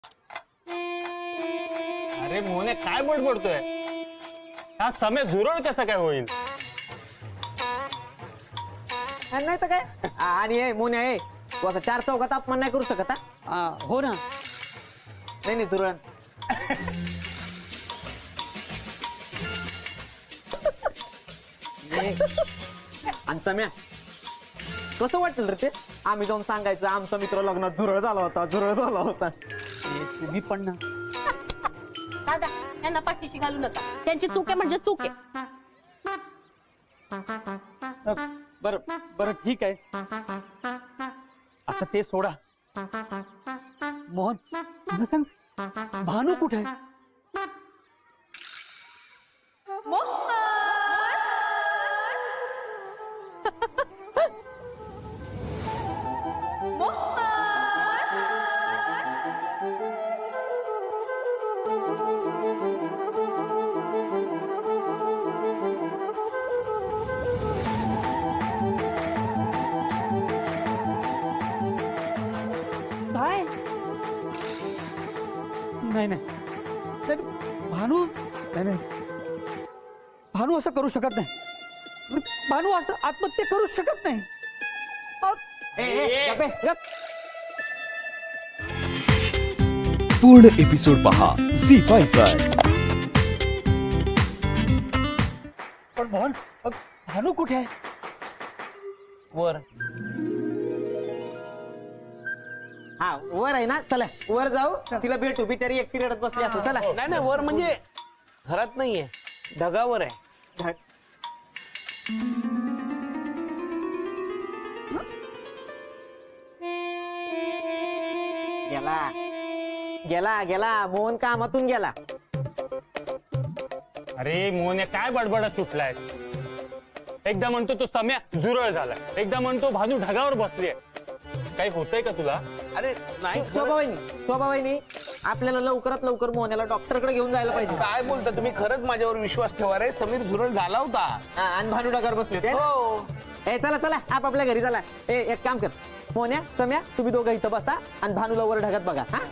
अरे मोने काय बडबडतोय? हा समय झुरळ कसा काय होईल? नाही तर काय. आणि हे मोने आहे तू आता 4 चौघात अपमान नाही करू शकत हा. हो ना. नाही झुरळ. आणि सम्या कसं वाटेल रे ते? आम्ही जाऊन सांगायचं आमचा मित्र लग्नात झुरळ झाला होता. तुम्ही पण ना. दादा यांना पाठीशी घालू नका. त्यांची चूक आहे म्हणजे चूक आहे. बरं ठीक आहे. आता ते सोडा. मोहन मला सांग, भानू कुठे आहे? काय? नाही भानू नाही. भानू असं करू शकत नाही. भानू असं आत्महत्या करू शकत नाही. पूर्ण एपिसोड पहा झी5 वर. पण मोहन भानू कुठे आहे? वर. हा वर आहे ना. चला वर जाऊ तिला भेटू. बिचारी एकटी रडत बसली असं. चला. नाही वर म्हणजे घरात नाहीये, ढगावर आहे. गेला मोहन कामातून गेला. अरे मोने काय बडबडा सुटलाय? एकदा म्हणतो तो सम्या झुरळ झालाय, एकदा म्हणतो भानू ढगावर बसलीये. काही होतंय का तुला? अरे नाही. स्वभावानी आपल्याला लवकरात लवकर मोहनला डॉक्टरकडे घेऊन जायला पाहिजे. काय बोलता तुम्ही? खरंच माझ्यावर विश्वास ठेवा रे. समीर झुरळ झाला होता. आणि भानू ढगावर बसले होते. हो. चला आपापल्या घरी चला. एक काम कर मोन्या सम्या तुम्ही दोघं इथं बसा आणि भानूला वर ढगात बघा. हा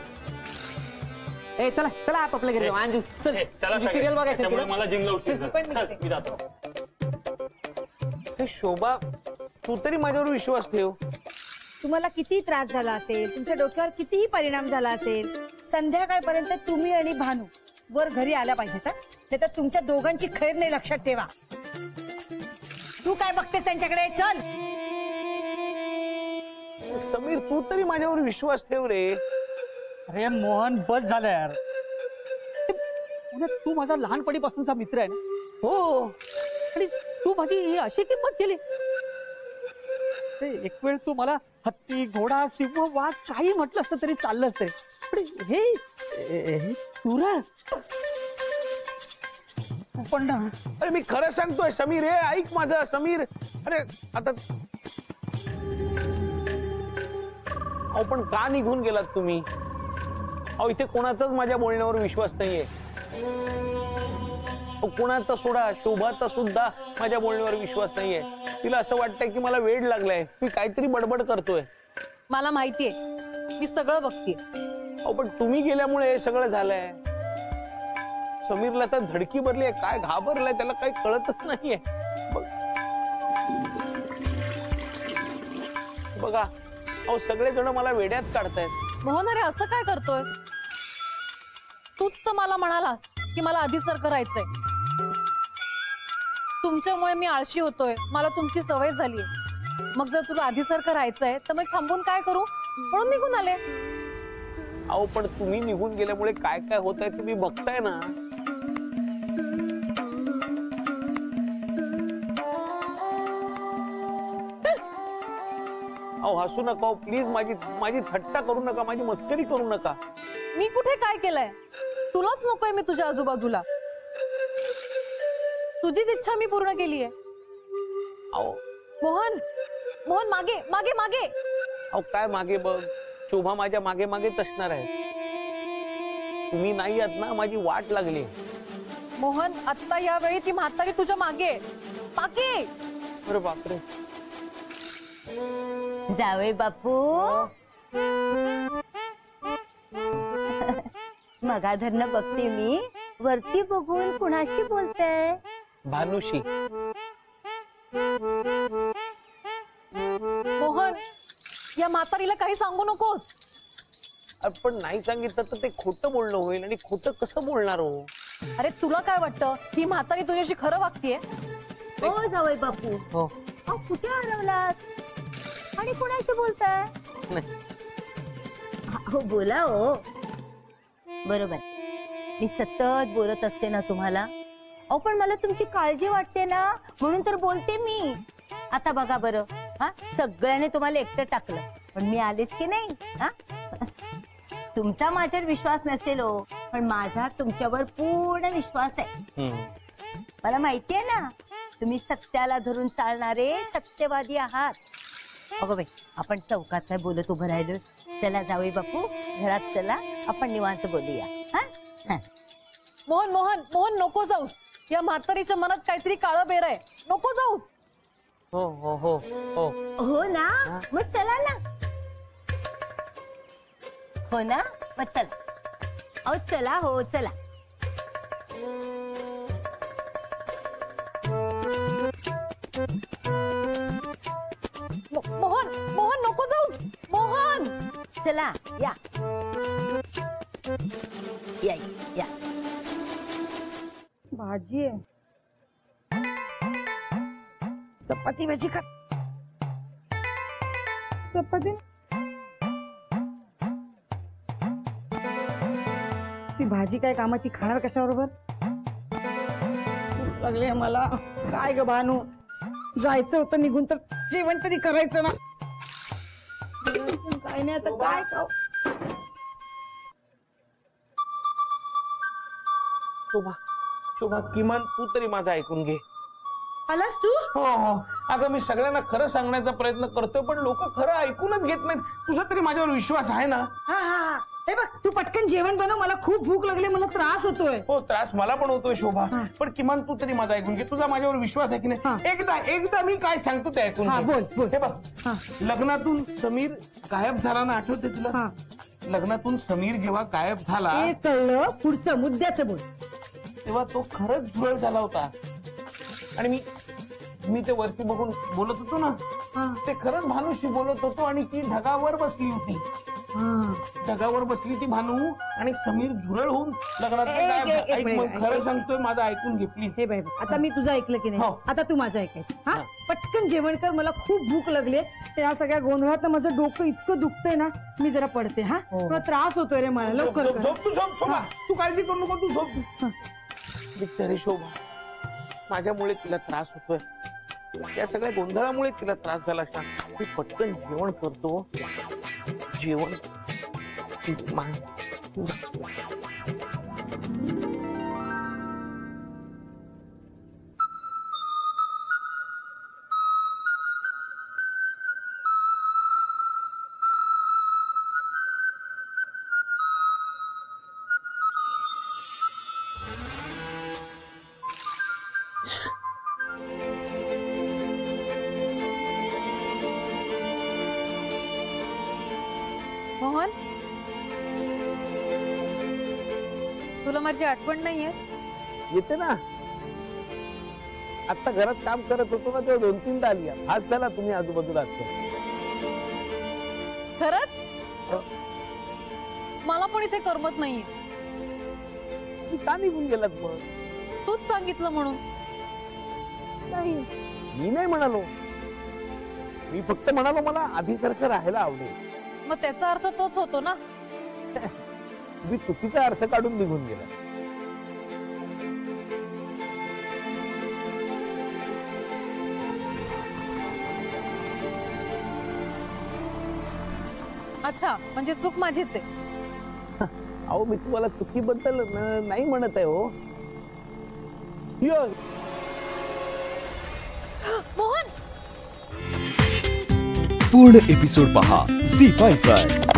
चला आपापल्या घरी जाऊ. अंजू चल सिरियल बघायचं. मला जिमला उठते. मी जातो. शोभा तू तरी माझ्यावर विश्वास ठेव. तुम्हाला किती त्रास झाला असेल, तुमच्या डोक्यावर कितीही परिणाम झाला असेल, संध्याकाळपर्यंत तुम्ही आणि भानू वर घरी आला पाहिजेत. नाही तर तुमच्या दोघांची खैर नाही. लक्षात ठेवा. तू काय बघतेस त्यांच्याकडे? चल. समीर तू तरी माझ्यावर विश्वास ठेव रे. अरे मोहन बस झालं यार. तू माझा लहानपणीपासूनचा मित्र आहे ना. हो. आणि तू माझी अशी किंमत केली. एक वेळ तू मला हत्ती, घोडा, सिंह, वाघ काही म्हटलं असतं तरी चाललं असतं. पण हे तुरा पण ना. अरे मी खरं सांगतोय समीर. हे ऐक माझं समीर. अरे आता पण का निघून गेलात तुम्ही? इथे कोणाचाच माझ्या बोलण्यावर विश्वास नाहीये. कोणाचा सोडा, शोभाचा सुद्धा माझ्या बोलण्यावर विश्वास नाहीये. तिला असं वाटतंय की मला वेड लागलाय. मी काहीतरी बडबड करतोय. मला माहितीये, मी सगळं बघतीये. पण तुम्ही गेल्यामुळे हे सगळं झालंय. समीरला तर धडकी भरली आहे. काय घाबरलाय त्याला काही कळतच नाहीये. बघा सगळेजण मला वेड्यात काढतायत. मोहन अरे असं काय करतोय? तूच तर मला म्हणालास की मला आधी सर करायचंय. तुमच्यामुळे मी आळशी होतोय. मला तुमची सवय झालीये. मग जर तुला आधी सर करायचंय तर मग थांबून काय करू म्हणून निघून आले. पण तुम्ही निघून गेल्यामुळे काय काय होत आहे तुम्ही बघताय ना. हसू नका प्लीज. माझी थट्टा करू नका. माझी मस्करी करू नका. मी कुठे काय केलंय? तुलाच नकोय मी तुझ्या आजूबाजूला. तुझीच इच्छा मी पूर्ण केलीये. मोहन मोहन मागे मागे मागे. काय मागे बघ. शोभा माझ्या मागे मागेच असणार आहे. तुम्ही नाही आहात ना. माझी वाट लागली. मोहन आता यावेळी ती म्हातारी तुझ्या मागे मागे. अरे बापरे. जावई बापू मगाधरनं बघते मी, वरती बघून कुणाशी बोलताय? भानुशी. मोहन, या म्हातारीला काही सांगू नकोस. पण नाही सांगितलं तर ते खोटं बोलणं होईल, आणि खोटं कसं बोलणार हो? अरे तुला काय वाटतं, ही म्हातारी तुझ्याशी खरं वागतीये? हो जावई बापू, हो. अहो कुठे हरवलात आणि कुणाशी बोलताय? नाही. हो बोला हो. बरोबर, मी सतत बोलत असते ना तुम्हाला. अहो पण मला तुमची काळजी वाटते ना, म्हणून तर बोलते मी. आता बघा बरं, हा सगळ्याने तुम्हाला एकटं टाकलं, पण मी आलेच की नाही? हा तुमचा माझ्यावर विश्वास नसेल हो, पण माझा तुमच्यावर पूर्ण विश्वास आहे. मला माहिती आहे ना, तुम्ही सत्याला धरून चालणारे सत्यवादी आहात. अगं बाई, आपण चौकात काय बोलत उभं राहिलो. चला जावई बापू, घरात चला, आपण निवांत बोलूया. हा मोहन मोहन मोहन, नको जाऊस. या म्हातारीच्या मनात काहीतरी काळं बेर आहे. नको जाऊस. हो हो हो हो हो ना, मग चला ना. हो ना, मग चला. अहो चला, हो चला. मोहन मोहन, नको जाऊस. मोहन, चला या या या. भाजी आहे, चपाती भाजी खा. चपाती ती भाजी काय कामाची, खाणार कशाबरोबर? भूक लागली मला. काय ग भानू, जायचं होतं निघून तर जेवण तरी करायचं ना. काय नाही आता काय खाऊ. शोभा, शोभा, किमान तू तरी माझं ऐकून घे. आलास तू? हो हो, अगं मी सगळ्यांना खरं सांगण्याचा प्रयत्न करतोय, पण लोक खरं ऐकूनच घेत नाहीत. तुझा तरी माझ्यावर विश्वास आहे ना? हा हा हा, हे बघ, तू पटकन जेवण बनव, मला खूप भूक लागली, मला त्रास होतोय. हो, त्रास मला पण होतोय शोभा, हा. पण किमान तू तरी माझं ऐकून घे. तुझा माझ्यावर विश्वास आहे की हा. नाही? एकदा मी काय सांगतो ते ऐकून हा, घे. बोल, बोल. हे बघ, हा. लग्नातून समीर गायब झाला ना, आठवते तुला? हा. लग्नातून समीर जेव्हा गायब झाला, हे कळलं, पुढचं मुद्द्याचं बोल. तेव्हा तो खरंच झुरळ झाला होता. आणि मी ते वरती बघून बोलत होतो ना, हा. ते खरंच भानूशी बोलत होतो, आणि ती ढगावर बसली होती. ढगावर बसली ती भानू, आणि समीर झुरळ होऊन लग्नात गायब झाला. एक ऐक, मिनिट, मग खरं सांगतोय, माझं ऐकून घे प्लीज. हे बाई, आता मी तुझं ऐकलं की नाही, हो. आता तू माझं ऐकायचं. हा, हा. पटकन जेवण कर, मला खूप भूक लागली. त्या सगळ्या गोंधळात माझं डोकं इतकं दुखतंय ना, मी जरा पडते. हा, तुला त्रास होतोय रे मला. लवकर झोप कर. झोप, तू झोप शोभा, तू काळजी करू नको, तू झोप. बिचारी शोभा, माझ्यामुळे तिला त्रास होतोय. त्या सगळ्या गोंधळामुळे तिला त्रास झाला. मी पटकन जेवण करतो. जेवण मोहन, तुला माझी आठवण नाहीये? येते ना. आता घरात काम करत होतो ना, तेव्हा 2-3दा आली. आज झाला तुम्ही आजूबाजूला असतो. खरंच? मला पण इथे करमत नाहीये. तुम्ही का निघून गेलात मग? तूच सांगितलं म्हणून. नाही, मी नाही म्हणालो. मी फक्त म्हणालो मला आधीसारखं राहायला आवडेल. मग त्याचा अर्थ तोच होतो ना. तुम्ही चुकीचा अर्थ काढून निघून गेला. अच्छा, म्हणजे चूक माझीच आहे. अहो, मी तुम्हाला चुकीबद्दल नाही म्हणत आहे हो. मोहन, पूर्ण एपिसोड पहा झी5 वर.